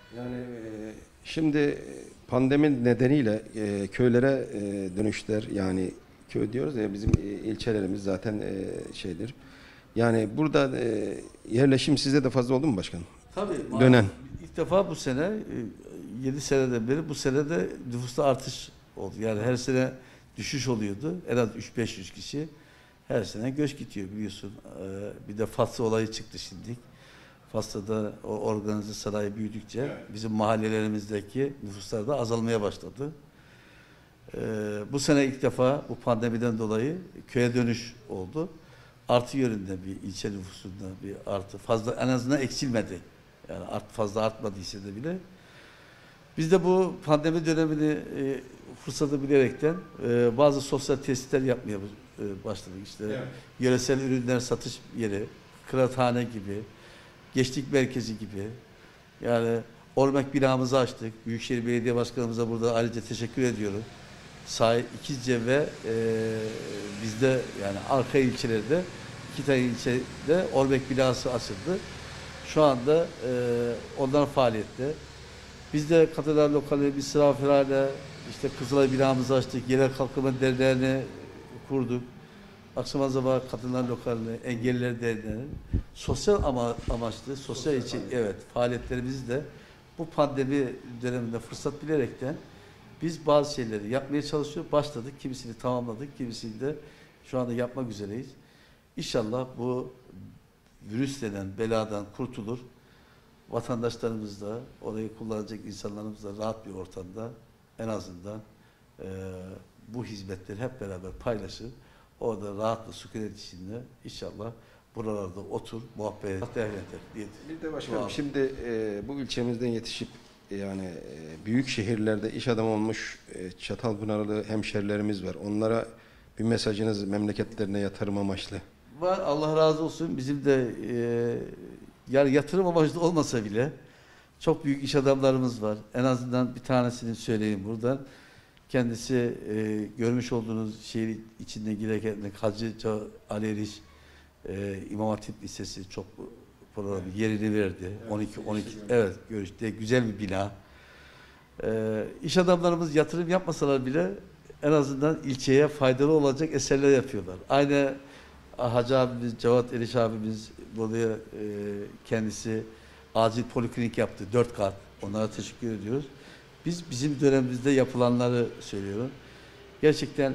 Yani şimdi pandemi nedeniyle köylere dönüşler, yani köy diyoruz ya, bizim ilçelerimiz zaten şeydir. Yani burada yerleşim sizde de fazla oldu mu başkanım? Tabii Dönen. maalesef ilk defa bu sene 7 seneden beri bu sene de nüfusta artış oldu. Yani her sene düşüş oluyordu. En az 300-500 kişi her sene göç gidiyor biliyorsun. Bir de Fatsa olayı çıktı şimdi. Fas'ta o organize sanayi büyüdükçe bizim mahallelerimizdeki nüfuslar da azalmaya başladı. Bu sene ilk defa bu pandemiden dolayı köye dönüş oldu. Artı yönünde bir ilçe nüfusunda bir artı. Fazla, en azından eksilmedi. Yani fazla artmadıysa da bile. Biz de bu pandemi dönemini fırsatı bilerekten bazı sosyal tesisler yapmaya başladık. İşte evet. Yöresel ürünler satış yeri, kıraathane gibi, gençlik merkezi gibi. Yani Ormek binamızı açtık. Büyükşehir Belediye Başkanımıza burada ayrıca teşekkür ediyorum. İkizce ve bizde yani arka ilçelerde 2 tane ilçede Ormek binası açıldı. Şu anda onlar faaliyette. Biz de Katedral Lokali, misafirhane, işte Kızılay binamızı açtık. Yerel Kalkınma Derneği'ni kurduk. Akşamazaba Kadınlar Lokali'ni, Engelliler Derneği'ni sosyal amaçlı, sosyal için evet faaliyetlerimizi de bu pandemi döneminde fırsat bilerekten biz bazı şeyleri yapmaya çalışıyoruz. Başladık, kimisini tamamladık, kimisini de şu anda yapmak üzereyiz. İnşallah bu virüs denen beladan kurtulur. Vatandaşlarımız da, orayı kullanacak insanlarımız da rahat bir ortamda en azından bu hizmetleri hep beraber paylaşır. Orada rahatla, sükunet içinde inşallah buralarda otur, muhabbet eder diye. Bir de başkanım, şimdi bu ilçemizden yetişip yani büyük şehirlerde iş adamı olmuş Çatalpınarlı hemşerilerimiz var. Onlara bir mesajınız, memleketlerine yatırım amaçlı. Var, Allah razı olsun. Bizim de yani yatırım amaçlı olmasa bile çok büyük iş adamlarımız var. En azından bir tanesini söyleyeyim buradan. Kendisi görmüş olduğunuz şehir içinde girerken Hacı Ali Eriş İmam Hatip Lisesi çok programı yerini verdi. Evet, 12 evet görüşte güzel bir bina. İş adamlarımız yatırım yapmasalar bile en azından ilçeye faydalı olacak eserler yapıyorlar. Aynı Hacı abimiz, Cevat Eriş abimiz buraya kendisi acil poliklinik yaptı. 4 kat. Onlara teşekkür ediyoruz. Bizim dönemimizde yapılanları söylüyorum. Gerçekten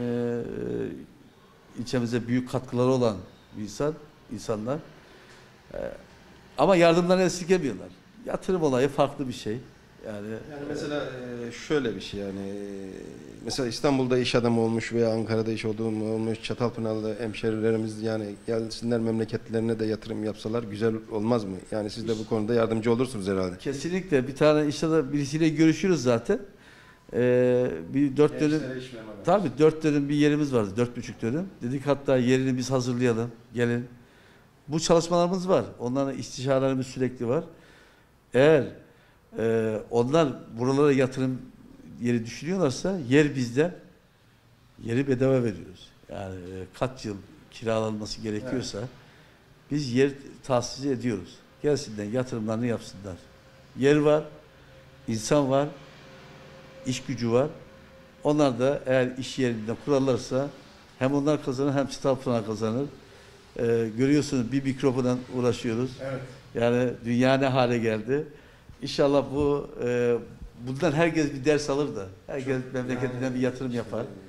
ilçemize büyük katkıları olan bir insanlar. Ama yardımlarını esirgemiyorlar. Yatırım olayı farklı bir şey. Yani mesela şöyle bir şey, yani mesela İstanbul'da iş adamı olmuş veya Ankara'da iş adamı olmuş Çatalpınarlı hemşerilerimiz, yani gelsinler memleketlerine de yatırım yapsalar güzel olmaz mı? Yani siz de bu konuda yardımcı olursunuz herhalde. Kesinlikle. Bir tane işte birisiyle görüşürüz zaten. Bir 4 dönüm, tabii 4 dönüm bir yerimiz vardı, 4,5 dönüm. Dedik hatta yerini biz hazırlayalım, gelin. Bu çalışmalarımız var. Onlarla istişarelerimiz sürekli var. Eğer onlar buralara yatırım yeri düşünüyorlarsa yer bizden, yeri bedava veriyoruz. Yani kaç yıl kiralanması gerekiyorsa evet, biz yer tahsis ediyoruz. Gelsinler, yatırımlarını yapsınlar. Yer var, insan var, iş gücü var. Onlar da eğer iş yerinde kurarlarsa hem onlar kazanır hem Çatalpınar kazanır. Görüyorsunuz bir mikrofonla uğraşıyoruz. Evet. Yani dünya ne hale geldi. İnşallah bundan herkes bir ders alır da herkes memleketinden bir yatırım yapar.